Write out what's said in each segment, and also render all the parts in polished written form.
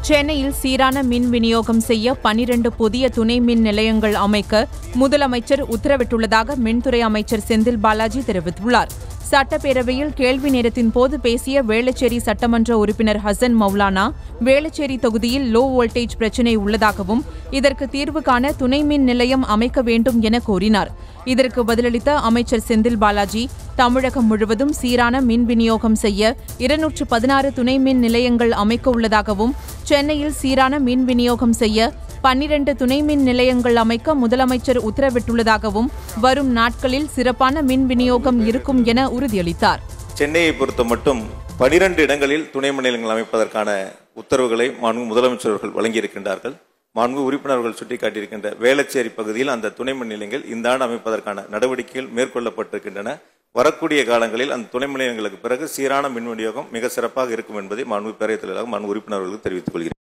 சென்னையில் சீரான மின் விநியோகம் செய்ய 12 புதிய துணை மின் நிலையங்கள் அமைக்க முதலமைச்சர் உத்தரவிட்டுள்ளதாக மின்துறை அமைச்சர் செந்தில் பாலாஜி தெரிவித்துள்ளார். சட்டப்பேரவையில் கேள்வி நேரத்தின் போது பேசிய வேளச்சேரி சட்டமன்ற உறுப்பினர் ஹசன் மௌலானா, வேளச்சேரி தொகுதியில் லோ வோல்டேஜ் பிரச்சினை உள்ளதாகவும் இதற்கு தீர்வு காண துணை மின் நிலையம் அமைக்க வேண்டும் என கோரினார். இதற்கு பதிலளித்த அமைச்சர் செந்தில் பாலாஜி, தமிழகம் முழுவதும் சீரான மின் விநியோகம் செய்ய 216 துணை மின் நிலையங்கள் அமைக்க உள்ளதாகவும், சென்னையில் சீரான மின் விநியோகம் செய்ய 12 துணை மின் நிலையங்கள் அமைக்க முதலமைச்சர் உத்தரவிட்டுள்ளதாகவும், வரும் நாட்களில் சிறப்பான மின் விநியோகம் இருக்கும் என உறுதியளித்தார். சென்னையை பொறுத்த மட்டும் 12 இடங்களில் துணை மின் நிலையங்கள் அமைப்பதற்கான உத்தரவுகளை மாண்பு முதலமைச்சர் அவர்கள் வழங்கியிருக்கின்றார்கள். மாண்பு உறுப்பினர்கள் சுட்டிக்காட்டியிருக்கின்ற வேளச்சேரி பகுதியில் அந்த துணை மின் நிலையங்கள் இந்த ஆண்டு அமைப்பதற்கான நடவடிக்கைகள் மேற்கொள்ளப்பட்டிருக்கின்றன. வரக்கூடிய காலங்களில் அந்த துணை மின் நிலையங்களுக்கு பிறகு சீரான மின் விநியோகம் மிக சிறப்பாக இருக்கும் என்பதை மாண்பு பேரவைத் தலைவராக மாண்பு உறுப்பினர்களுக்கு தெரிவித்துக் கொள்கிறேன்.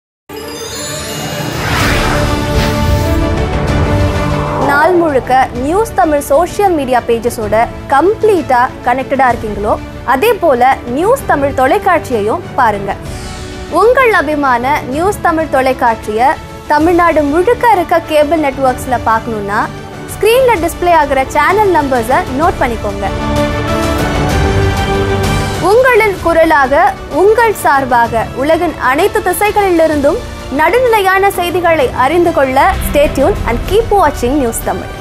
நாள் முழுக்க நியூஸ் தமிழ் சோஷியல் மீடியா பேஜஸோட கம்ப்ளீட்டா கனெக்டடா இருக்கீங்களோ, அதே போல நியூஸ் தமிழ் தொலைக்காட்சியையும் பாருங்க. உங்கள் அபிமான நியூஸ் தமிழ் தொலைக்காட்சியை தமிழ்நாடு முழுக்க இருக்க கேபிள் நெட்வொர்க்ஸ்ல பார்க்கணும்னா ஸ்கிரீன்ல டிஸ்பிளே ஆகிற சேனல் நம்பர்ஸை நோட் பண்ணிக்கோங்க. உங்களின் குரலாக, உங்கள் சார்பாக உலகின் அனைத்து திசைகளிலிருந்தும் நடுநிலையான செய்திகளை அறிந்து கொள்ள ஸ்டே டியூன் அண்ட் கீப் வாட்சிங் நியூஸ் தமிழ்.